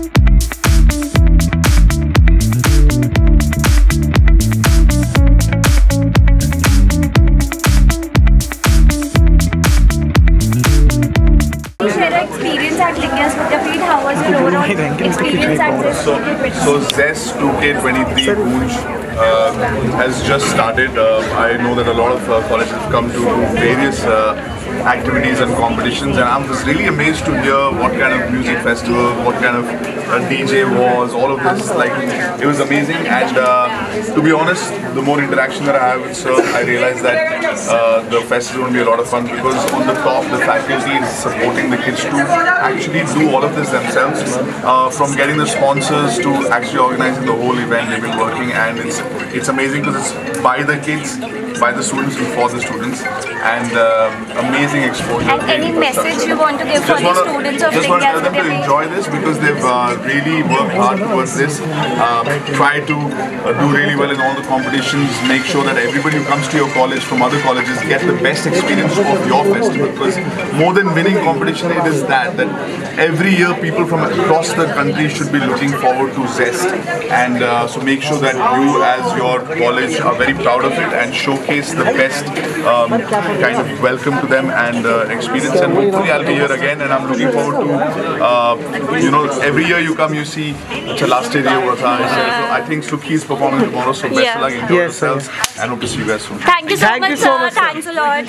Experience at Lingaya's Vidyapeeth. How was your overall experience at Zest? So Zest 2K23 GOONJ has just started. I know that a lot of colleges have come to do various activities and competitions, and I'm just really amazed to hear what kind of music festival, what kind of DJ was, all of this. Like, it was amazing. And to be honest, the more interaction that I have with Sir, I realized that the fest is going to be a lot of fun, because on the top, the faculty is supporting the kids to actually do all of this themselves, from getting the sponsors to actually organizing the whole event. They've been working, and it's amazing because it's by the kids, by the students and for the students, and amazing exposure. And any message you want to give for the students of Lingaya? Just want to tell them to enjoy this, because they've really worked hard towards this. Try to do really well in all the competitions. Make sure that everybody who comes to your college from other colleges get the best experience of your festival, because more than winning competition, it is that every year people from across the country should be looking forward to Zest, and so make sure that you as your college are very proud of it and showcase the best kind of welcome to them and experience. And hopefully I'll be here again, and I'm looking forward to you know, every year you come, you see the last year was so I think Sukhi is performing tomorrow, so best of luck, enjoy yourselves, and hope to see you guys soon. Thank you so much, sir. Thanks a lot.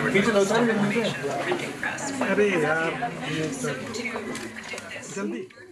अरे यार जल्दी